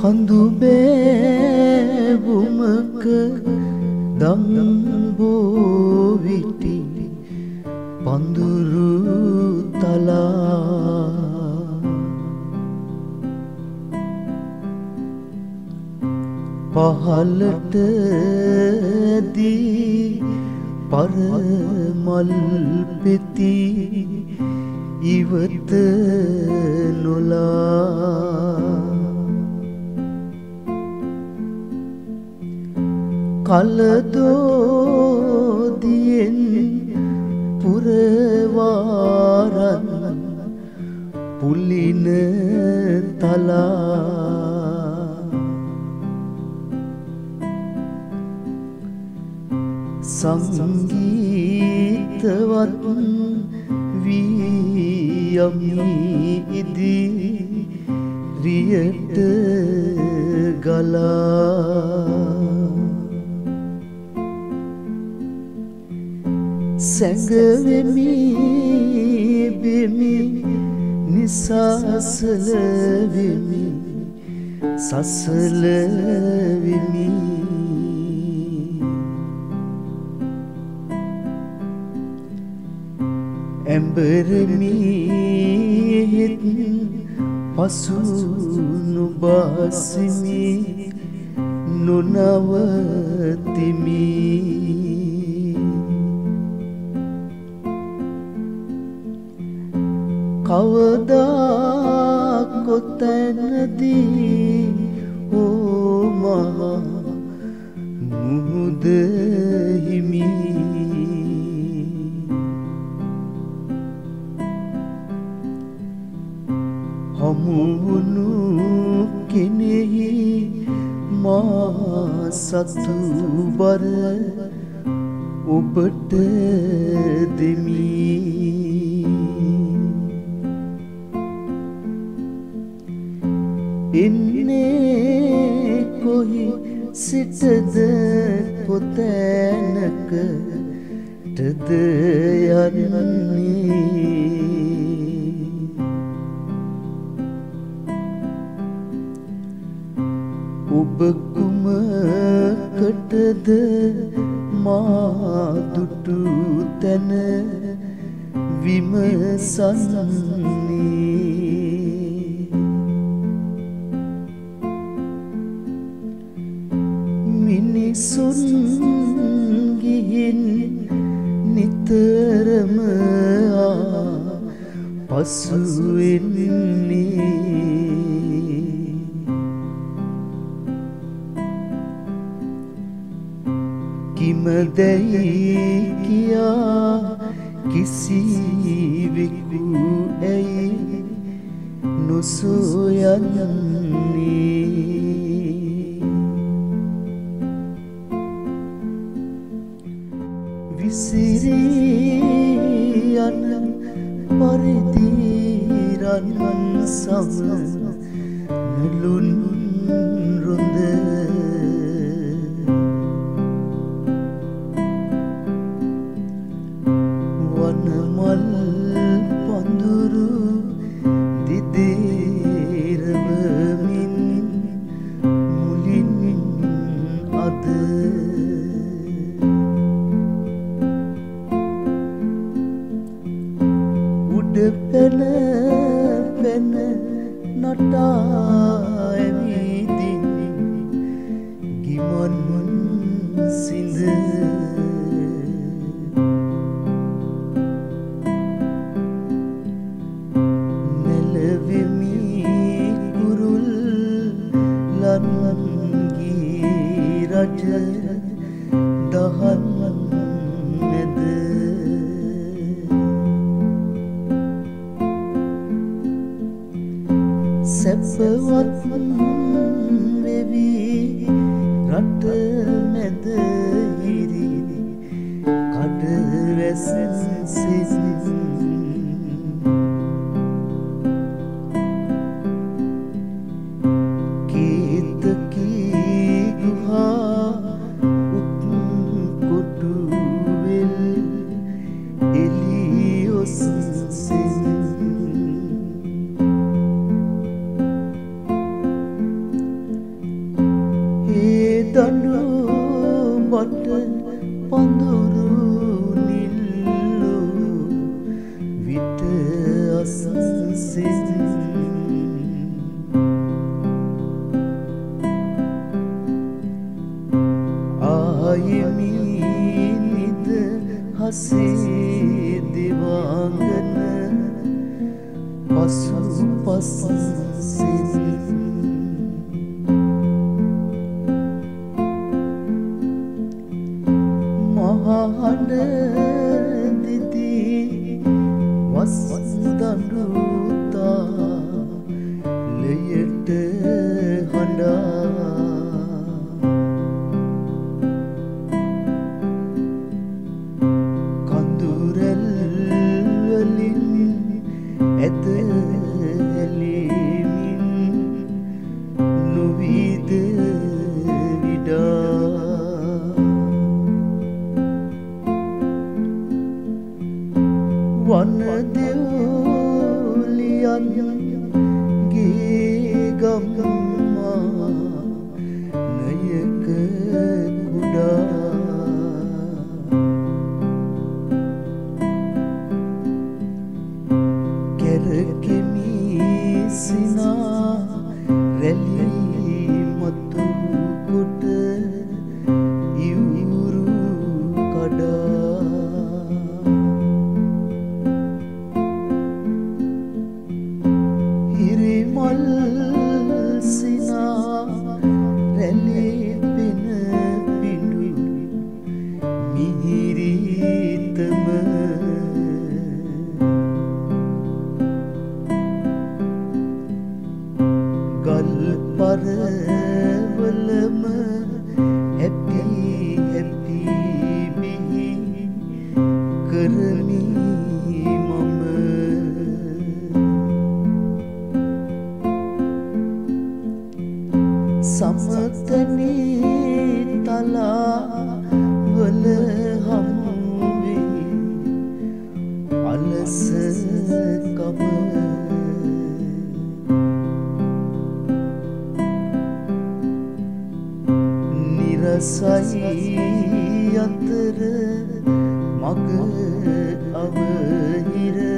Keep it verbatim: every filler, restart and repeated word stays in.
කඳු බෑවුමක දම්බෝ විටි පඳුරු තලා පහලට දී පරමල් පෙති ඉවත නොලා කලදෝදියෙන් පුරවාරන් පුලින තලා සංගීතවත් වී යමි ඉදිරියට ගලා සැඟවෙමි බෙමි නිසසල වෙමි සසල වෙමි ඇඹරමි හිත් පසු නුබසිමි නොනවතිමි කවදා කොතැනදී ඕ මහා මුහුද හිමි හමුවුණු කෙනෙහි මා සතු බර ඔබට දෙමි ඉන්නේ කොහි සිටද කොතැනකටද යන්නේ ඔබ කුමකටද මා දුටු තැන විමසන්නේ මිනිසුන් ගිහින් නිතරම පසු වෙන්නේ කිමදැයි කියා කිසිවෙකු ඇයි නොසොයන්නේ විසිරී යන පරිදි රන් සම නුලුන් රොඳ වනමල් පඳුරු දිදේරවමින් මුලින් අද පැන පැන නටා ඇවිදින් ගිමන් සිඳ නැලවෙමි කුරුල් ලන්ගී රජ දහන් මැද සැපවත් වෙවි රට මැද හිරි කඩ වැසින් කීතකී ගුහා උත් කොටුවෙල් එලියොස් වට පඳුරු නිල්ලු විට අසසින් ආයෙමි නිද හසේ දිවාංගන පසු පසසින් මහහඬ දිදී වස් දඬුතා ලයට හඬා කඳුරැල් වලින් ඇත හැලීමින් නොවිද විඩා වන දෙව්ලියන්ගේ ගම්මා නයක කුඩා කැරකෙමි සිනා රැලි මතු කොට ඉවුරු කඩා හිරිමල් සිනා රැලි පෙන පිඬු මිහිරිතම ගල් පරවලම හැපි හැපි බිහි කරමි මම සමතනේ තලා වල හමුවේ අලසකම නිරසයි අතර මග අවහිර